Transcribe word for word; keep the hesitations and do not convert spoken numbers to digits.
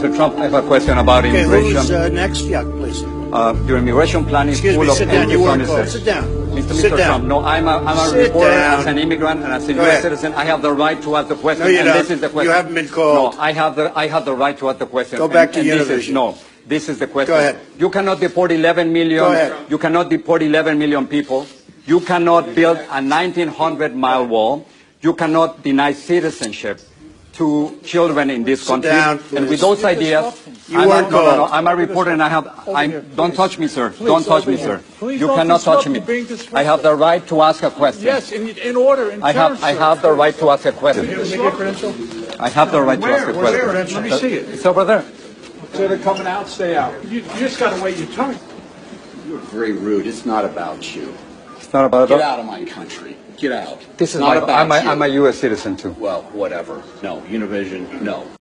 Mister Trump, I have a question about Okay, immigration. who's uh, next? Yeah, please. Uh, your immigration plan is Excuse full me, of sit down. empty You weren't promises. called. Sit down. Mister Sit Mister down. Trump, no, I'm a, I'm a Sit reporter down. as an immigrant and as a Go U S ahead. citizen. I have the right to ask the question. No, you and don't. This is the question. You haven't been called. No, I have the I have the right to ask the question. Go back and, to and this Univision. is, no, this is the question. Go ahead. You cannot deport eleven million. Go ahead. You cannot deport eleven million people. You cannot build a nineteen hundred mile wall. You cannot deny citizenship to children in this Sit country. down, and with please. those ideas, You I'm weren't a, no, no, no, called. I'm a reporter and I have, I'm, here, don't please. touch me, sir. Please, don't touch over me, here. sir. Please You don't cannot touch disrupt me. me, being disruptive. I have the right to ask a question. Yes, in, in order, in I terms, have, I sir. have the right to ask a question. Let me get a credential. I have the right to ask a Where? Where's question. the credential? Let me see it. It's over there. So they're coming out, stay out. You, you just got to wait your turn. You're very rude. It's not about you. It's not about Get out of my country. Get out. This is not my, about I'm a, you. I'm a U S citizen too. Well, whatever. No, Univision, no.